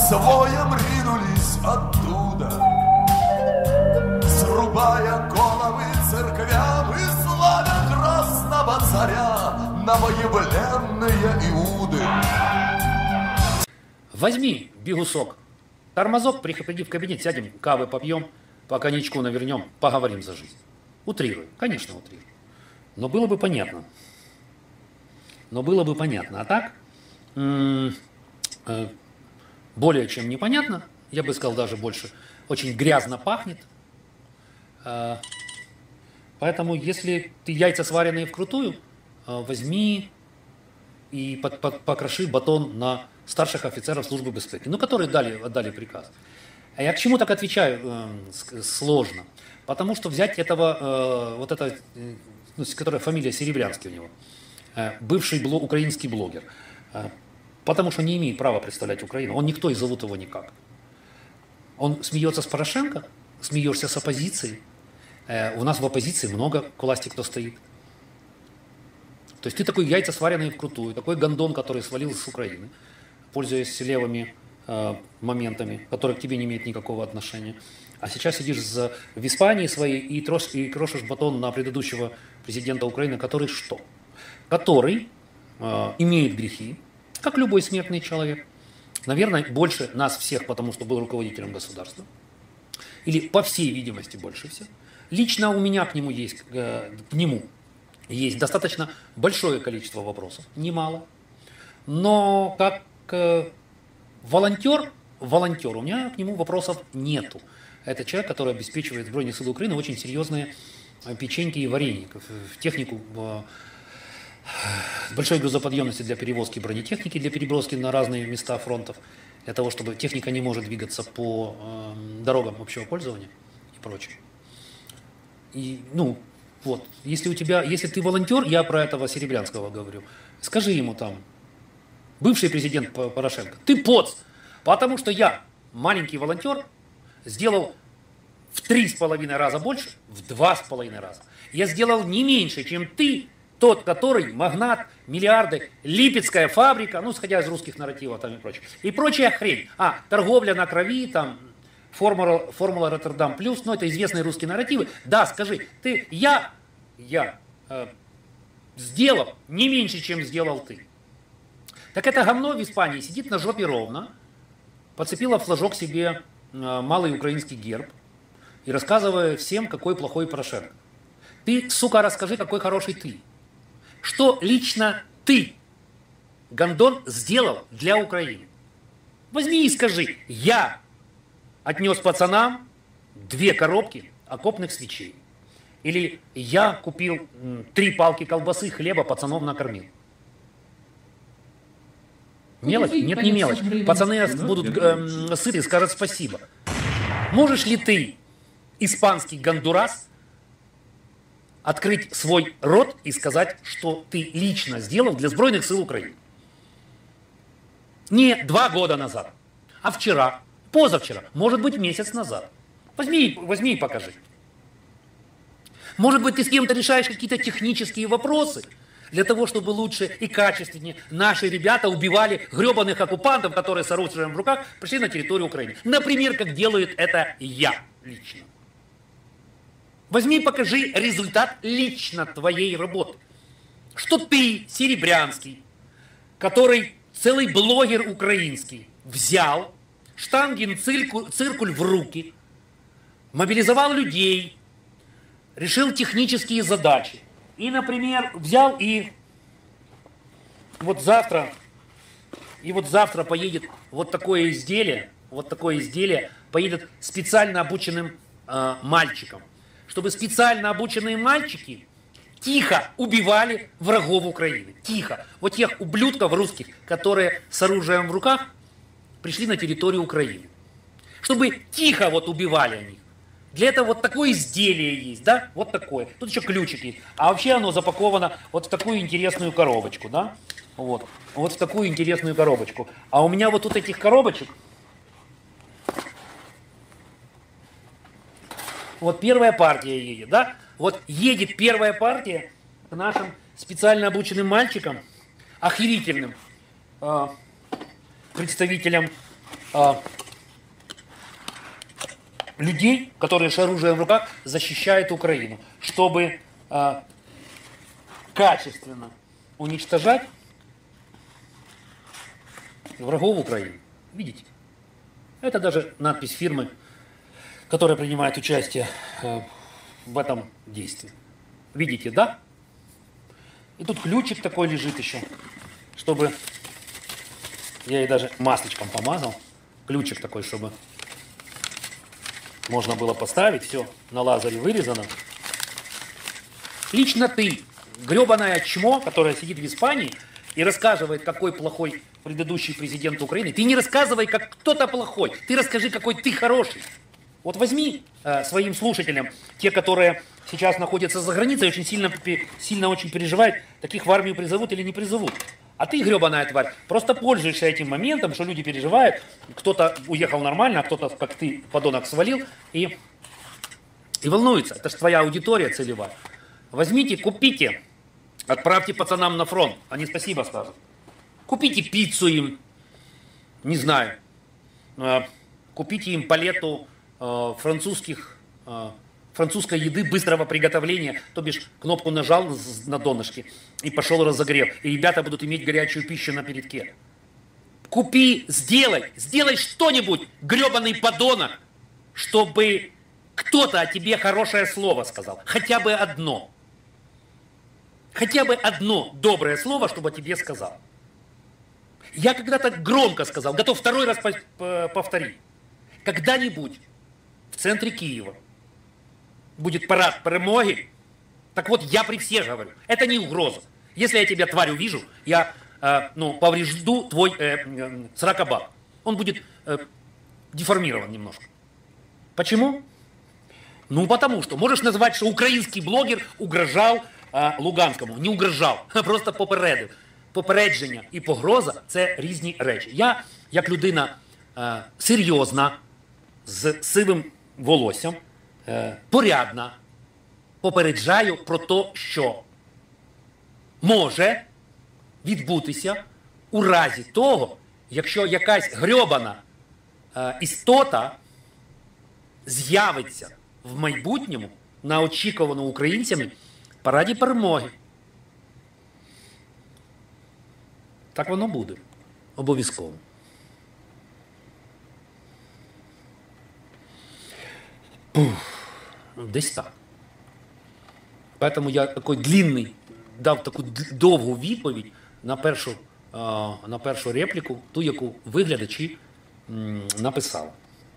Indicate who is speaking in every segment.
Speaker 1: своем ринулись оттуда, срубая головы церквям и славя красного царя на воевленные Иуды.
Speaker 2: Возьми бигусок, тормозок, приходи в кабинет, сядем, кавы попьем, по коньячку навернем, поговорим за жизнь. Утрирую, конечно, утрирую. Но было бы понятно. А так, более чем непонятно, я бы сказал даже больше, очень грязно пахнет. Поэтому, если ты яйца сваренные вкрутую, возьми и покроши батон на старших офицеров службы безопасности, ну, которые отдали приказ. А я к чему так отвечаю сложно? Потому что взять этого, которая фамилия Серебрянский у него, бывший украинский блогер, потому что не имеет права представлять Украину, он никто и зовут его никак. Он смеется с Порошенко, смеешься с оппозицией. У нас в оппозиции много к власти кто стоит. То есть ты такой яйца сваренные вкрутую, такой гондон, который свалился с Украины, пользуясь левыми моментами, которые к тебе не имеют никакого отношения. А сейчас сидишь в Испании своей и крошишь батон на предыдущего президента Украины, который что? Который имеет грехи, как любой смертный человек. Наверное, больше нас всех, потому что был руководителем государства. Или, по всей видимости, больше всех. Лично у меня к нему есть достаточно большое количество вопросов, немало. Но как волонтер у меня к нему вопросов нету. Это человек, который обеспечивает Збройные силы Украины очень серьезные печеньки и варенье в технику с большой грузоподъемностью для перевозки бронетехники, для переброски на разные места фронтов, для того, чтобы техника не может двигаться по дорогам общего пользования и прочее. И, если ты волонтер, я про этого Серебрянского говорю, скажи ему там, бывший президент Порошенко, ты поц, потому что я, маленький волонтер, сделал в 3,5 раза больше, в 2,5 раза. Я сделал не меньше, чем ты, тот, который магнат, миллиарды, Липецкая фабрика, сходя из русских нарративов там и прочее. И прочая хрень. Торговля на крови, там, формула Роттердам плюс, это известные русские нарративы. Да, скажи, я сделал не меньше, чем сделал ты. Так это говно в Испании сидит на жопе ровно, подцепило флажок себе малый украинский герб и рассказывая всем, какой плохой Порошенко. Ты, сука, расскажи, какой хороший ты. Что лично ты, гондон, сделал для Украины? Возьми и скажи, я отнес пацанам 2 коробки окопных свечей. Или я купил 3 палки колбасы, хлеба, пацанов накормил. Мелочь? Нет, не мелочь. Пацаны будут сыты и скажут спасибо. Можешь ли ты, испанский гондурас, открыть свой рот и сказать, что ты лично сделал для Збройных сил Украины? Не 2 года назад, а вчера, позавчера, может быть, месяц назад. Возьми и покажи. Может быть, ты с кем-то решаешь какие-то технические вопросы, для того, чтобы лучше и качественнее наши ребята убивали гребаных оккупантов, которые с оружием в руках пришли на территорию Украины. Например, как делает это я лично. Возьми и покажи результат лично твоей работы. Что ты, Серебрянский, который целый блогер украинский, взял штангенциркуль в руки, мобилизовал людей, решил технические задачи. И, например, взял и вот завтра поедет вот такое изделие поедет специально обученным мальчикам, чтобы специально обученные мальчики тихо убивали врагов Украины. Тихо. Вот тех ублюдков русских, которые с оружием в руках пришли на территорию Украины. Чтобы тихо убивали они. Для этого вот такое изделие есть, да? Вот такое. Тут еще ключик есть. А вообще оно запаковано вот в такую интересную коробочку, да? Вот в такую интересную коробочку. А у меня вот тут этих коробочек. Вот первая партия едет, да? Вот едет первая партия к нашим специально обученным мальчикам, охерительным представителям людей, которые с оружием в руках защищают Украину, чтобы качественно уничтожать врагов Украины. Видите? Это даже надпись фирмы, которая принимает участие в этом действии. Видите, да? И тут ключик такой лежит еще, чтобы... Я ей даже масличком помазал. Ключик такой, чтобы можно было поставить. Все на лазере вырезано. Лично ты, гребаное чмо, которое сидит в Испании и рассказывает, какой плохой предыдущий президент Украины. Ты не рассказывай, как кто-то плохой. Ты расскажи, какой ты хороший. Вот возьми своим слушателям, те, которые сейчас находятся за границей, очень сильно очень переживают, таких в армию призовут или не призовут. А ты, гребаная тварь, просто пользуешься этим моментом, что люди переживают, кто-то уехал нормально, а кто-то, как ты, подонок, свалил и волнуется. Это же твоя аудитория целевая. Возьмите, купите, отправьте пацанам на фронт, они спасибо скажут. Купите пиццу им, не знаю, купите им палету французской еды быстрого приготовления, то бишь кнопку нажал на донышке и пошел разогрев, и ребята будут иметь горячую пищу на передке. Купи, сделай что-нибудь, гребаный подонок, чтобы кто-то о тебе хорошее слово сказал, хотя бы одно доброе слово, чтобы о тебе сказал. Я когда-то громко сказал, готов второй раз повторить. Когда-нибудь в центре Киева будет парад перемоги. Так вот, я при всех говорю, это не угроза. Если я тебя, тварь, увижу, я поврежду твой сракобак. Он будет деформирован немножко. Почему? Ну, потому что можешь назвать, что український блогер угрожав Луганському. Не угрожав, а просто попередив. Попередження і погроза – це різні речі. Я, як людина серйозна, з сивим волоссям, порядна, попереджаю про те, що може відбутися у разі того, якщо якась грьобана істота з'явиться в майбутньому на очікувану українцями параді перемоги. Так воно буде. Обов'язково. Десь так. Поэтому я такой длинний, дав таку довгу відповідь на першу репліку, ту, яку виглядачі написали.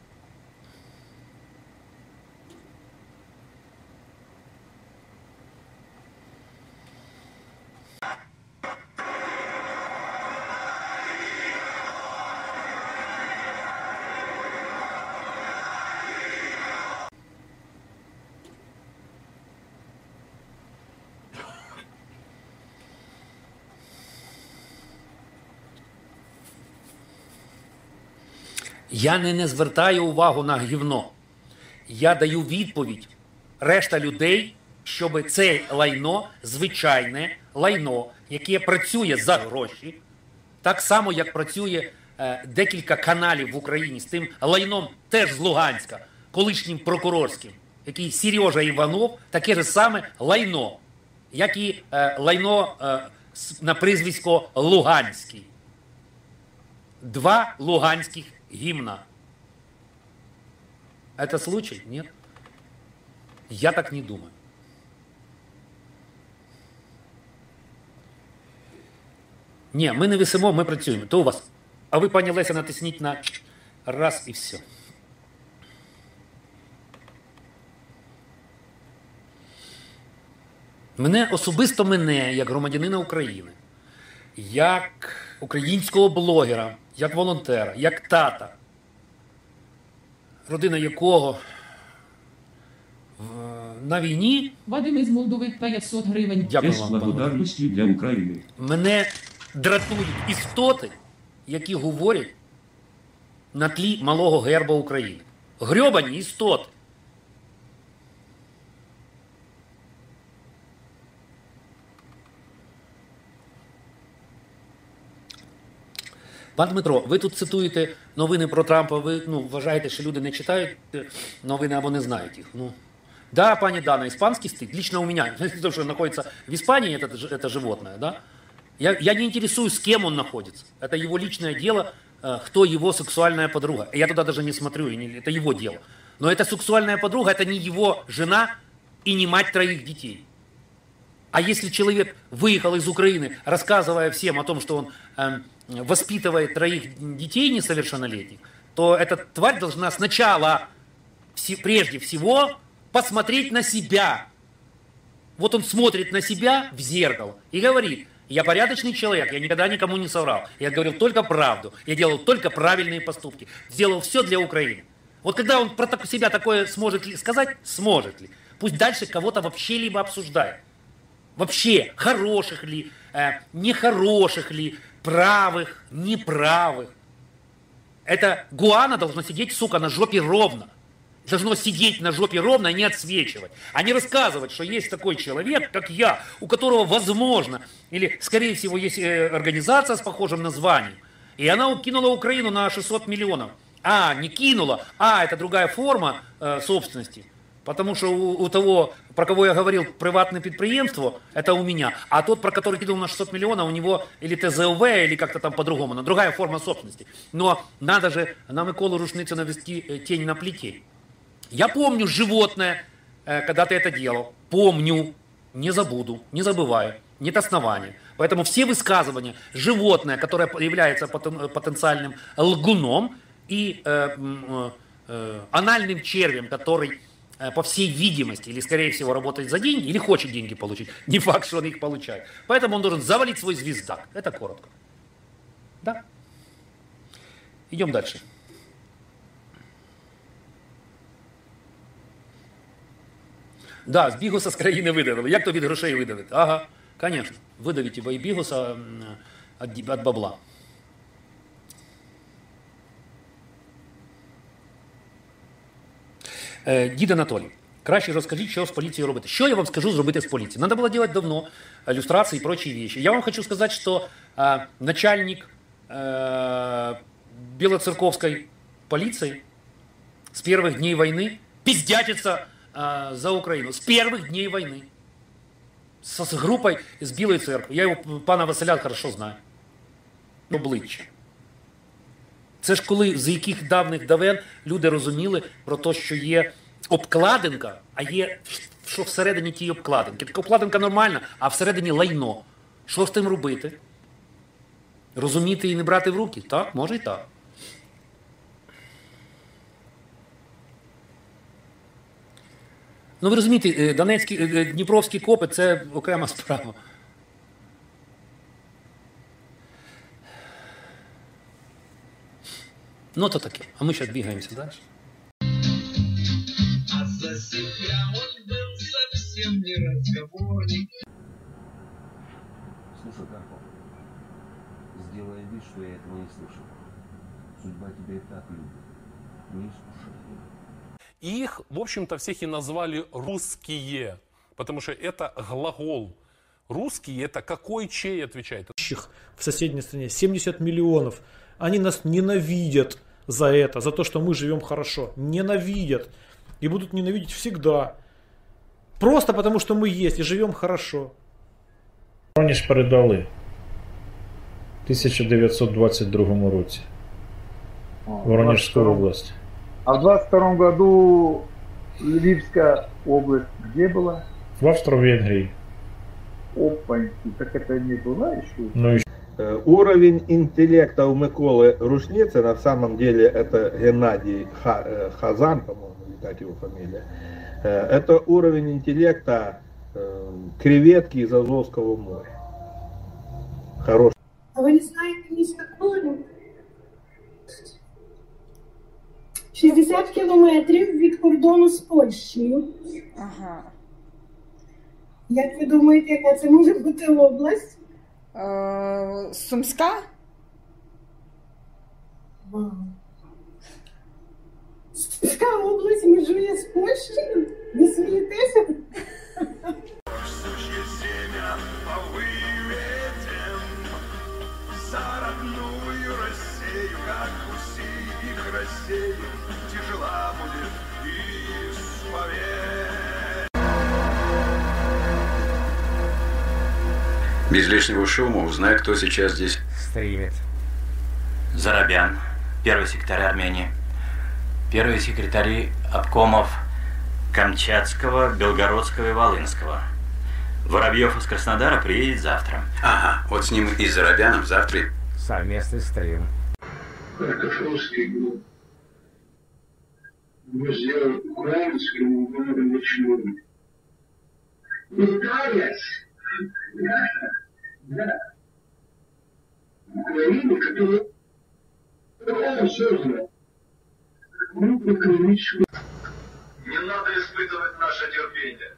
Speaker 2: Я не звертаю увагу на гівно. Я даю відповідь решта людей, щоб це лайно, звичайне лайно, яке працює за гроші, так само, як працює декілька каналів в Україні з тим лайном теж з Луганська, колишнім прокурорським, який Сережа Іванов, таке ж саме лайно, як і лайно на прізвисько Луганський. Два луганських гимна. Это случай? Нет? Я так не думаю. Ні, ми не висимо, ми працюємо. То у вас. А ви, пані Леся, натисніть на раз і все. Особисто мене, як громадянина України, як українського блогера, як волонтера, як тата, родина якого на війні...
Speaker 3: Вадим із Молдови 500 гривень.
Speaker 2: Дякую вам,
Speaker 4: благодарності для України.
Speaker 2: Мене дратують істоти, які говорять на тлі малого герба України. Грьобані істоти. Пан Дмитро, ви тут цитуєте новини про Трампа, ви вважаєте, що люди не читають новини або не знають їх. Да, пани Дана, испанский стыд. Лично у меня, потому что он находится в Испании, это животное, да? Я не интересуюсь, с кем он находится. Это его личное дело, кто его сексуальная подруга. Я туда даже не смотрю, это его дело. Но эта сексуальная подруга, это не его жена и не мать 3 детей. А если человек выехал из Украины, рассказывая всем о том, что он воспитывает 3 детей несовершеннолетних, то эта тварь должна сначала, прежде всего, посмотреть на себя. Вот он смотрит на себя в зеркало и говорит: я порядочный человек, я никогда никому не соврал. Я говорил только правду, я делал только правильные поступки. Сделал все для Украины. Вот когда он про себя такое сможет ли сказать, сможет ли. Пусть дальше кого-то вообще либо обсуждает. Вообще, хороших ли, нехороших ли, правых, неправых. Это гуана должно сидеть, сука, на жопе ровно. Должно сидеть на жопе ровно и не отсвечивать. А не рассказывать, что есть такой человек, как я, у которого возможно, или скорее всего есть организация с похожим названием, и она кинула Украину на 600 миллионов. А, не кинула, это другая форма собственности. Потому что у того, про кого я говорил, приватное предприемство, это у меня. А тот, про который кинул на 600 миллионов, у него или ТЗОВ, или как-то там по-другому, но другая форма собственности. Но надо же на Миколу Рушницу навести тень на плетень. Я помню животное, когда ты это делал. Помню, не забуду, не забываю. Нет основания. Поэтому все высказывания, животное, которое является потенциальным лгуном и анальным червем, который, по всей видимости, или скорее всего работает за деньги, или хочет деньги получить. Не факт, что он их получает. Поэтому он должен завалить свой звездак. Это коротко. Да? Идем дальше. Да, з Бігуса з країни видавили. Як то від грошей видавити? Ага, звісно. Видавіть і Бігуса від бабла. Дід Анатолій, краще розкажіть, що з поліцією робити. Що я вам скажу зробити з поліцією? Надо было делать давно, иллюстрации и прочие вещи. Я вам хочу сказать, что начальник Белоцерковской полиции с первых дней войны пиздячится за Украину. С первых дней войны. С группой из Білої церкви. Я його, пана Василя, хорошо знаю. Обличчя. Це ж коли, з яких давних давен люди розуміли про те, що є обкладинка, а є, що всередині тієї обкладинки. Така обкладинка нормальна, а всередині лайно. Що з тим робити? Розуміти і не брати в руки? Так, може і так. Ну ви розумієте, Донецькі, Дніпровські копи – це окрема справа. Ну то таке. А ми зараз бігаємося далі.
Speaker 5: А за себя он был совсем не разговорник.
Speaker 4: Слушай, Карпов, сделай вид, что я этого не слышал. Судьба тебя и так любит. Не искушай ее.
Speaker 6: Их, в общем-то, всех и назвали русские, потому что это глагол. Русские это какой, чей отвечает.
Speaker 7: В соседней стране 70 миллионов. Они нас ненавидят за это, за то, что мы живем хорошо. Ненавидят. И будут ненавидеть всегда. Просто потому, что мы есть и живем хорошо.
Speaker 8: Воронеж передали в 1922 році. Воронежскую область.
Speaker 9: А в 22 году Львивская область где была?
Speaker 8: В Австро-Венгрии.
Speaker 9: Опаньки, так это не была еще?
Speaker 8: Ну, еще.
Speaker 10: Уровень интеллекта у Миколы Рушницы, на самом деле это Геннадий Хазан, по-моему, так его фамилия. Это уровень интеллекта креветки из Азовского моря. Хороший.
Speaker 11: А вы не знаете місто Колорів? 60 кілометрів від кордону з Польщею.
Speaker 12: Ага.
Speaker 11: Як ви думаєте, яка це може бути область?
Speaker 12: Сумська?
Speaker 11: Вау. Сумська область межує з Польщею? Ви смієтеся?
Speaker 1: Сучье семя выведем за родную Россию. Моисеем тяжела будет исповедь.
Speaker 12: Без лишнего шума узнай, кто сейчас здесь
Speaker 13: стримит. Зарабян, первый секретарь Армении. Первые секретари обкомов Камчатского, Белгородского и Волынского. Воробьев из Краснодара приедет завтра.
Speaker 12: Ага, вот с ним и Зарабяном завтра.
Speaker 13: Совместный стрим.
Speaker 5: Картошевский был. Мы сделали украинскому городу ночную. Италец. Да. Украина, которая создана. Мы по клиническому.
Speaker 1: Не надо испытывать наше терпение.